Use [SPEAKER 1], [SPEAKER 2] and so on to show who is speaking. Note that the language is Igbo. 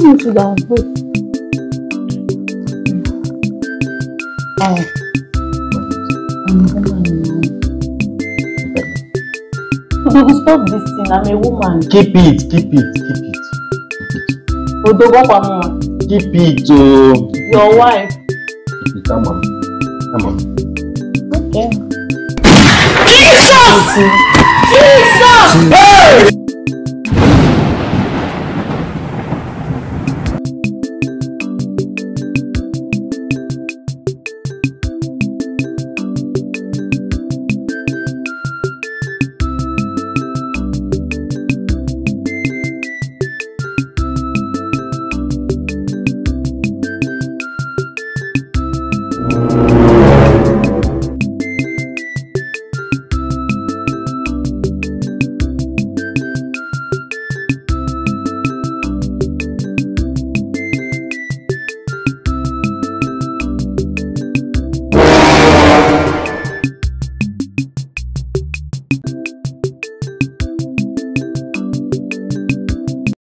[SPEAKER 1] Sit down. Wait. Stop this thing. I'm a woman.
[SPEAKER 2] Keep it.
[SPEAKER 1] Keep
[SPEAKER 2] it.
[SPEAKER 1] Your wife.
[SPEAKER 2] Come on.
[SPEAKER 1] Okay.
[SPEAKER 2] Jesus! Hey!